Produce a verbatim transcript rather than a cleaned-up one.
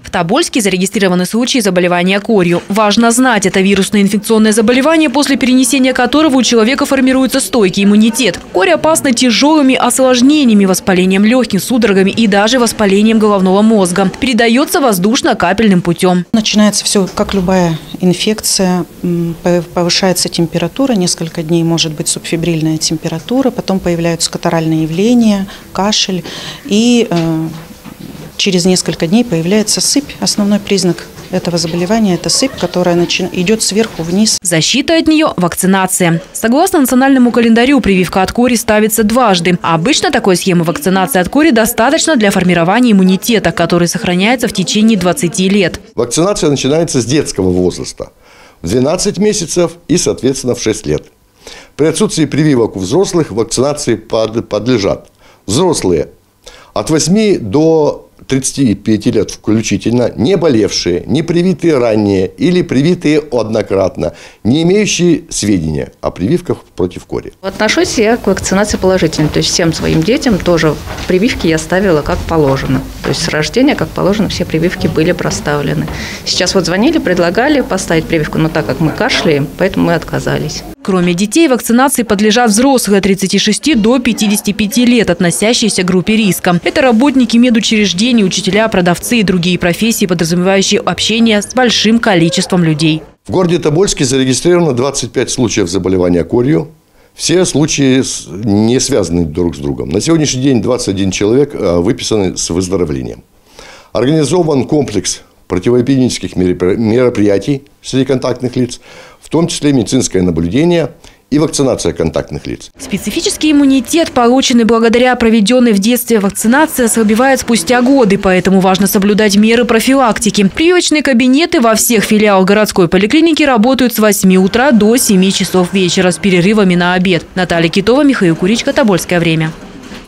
В Тобольске зарегистрированы случаи заболевания корью. Важно знать, это вирусное инфекционное заболевание, после перенесения которого у человека формируется стойкий иммунитет. Корь опасна тяжелыми осложнениями, воспалением легких, судорогами и даже воспалением головного мозга. Передается воздушно-капельным путем. Начинается все, как любая инфекция, повышается температура, несколько дней может быть субфебрильная температура, потом появляются катаральные явления, кашель и э, через несколько дней появляется сыпь. Основной признак этого заболевания – это сыпь, которая начи... идет сверху вниз. Защита от нее – вакцинация. Согласно национальному календарю, прививка от кори ставится дважды. А обычно такой схемы вакцинации от кори достаточно для формирования иммунитета, который сохраняется в течение двадцати лет. Вакцинация начинается с детского возраста – в двенадцать месяцев и, соответственно, в шесть лет. При отсутствии прививок у взрослых вакцинации подлежат взрослые от восьми до тридцати пяти лет включительно, не болевшие, не привитые ранее или привитые однократно, не имеющие сведения о прививках против кори. Отношусь я к вакцинации положительно. То есть всем своим детям тоже прививки я ставила как положено. То есть с рождения, как положено, все прививки были проставлены. Сейчас вот звонили, предлагали поставить прививку, но так как мы кашляем, поэтому мы отказались. Кроме детей, вакцинации подлежат взрослые от тридцати шести до пятидесяти пяти лет, относящиеся к группе риска. Это работники медучреждений, учителя, продавцы и другие профессии, подразумевающие общение с большим количеством людей. В городе Тобольске зарегистрировано двадцать пять случаев заболевания корью. Все случаи не связаны друг с другом. На сегодняшний день двадцать один человек выписаны с выздоровлением. Организован комплекс противоэпидемических мероприятий среди контактных лиц, в том числе медицинское наблюдение и вакцинация контактных лиц. Специфический иммунитет, полученный благодаря проведенной в детстве вакцинации, ослабевает спустя годы, поэтому важно соблюдать меры профилактики. Прививочные кабинеты во всех филиалах городской поликлиники работают с восьми утра до семи часов вечера с перерывами на обед. Наталья Китова, Михаил Куричко, Тобольское время.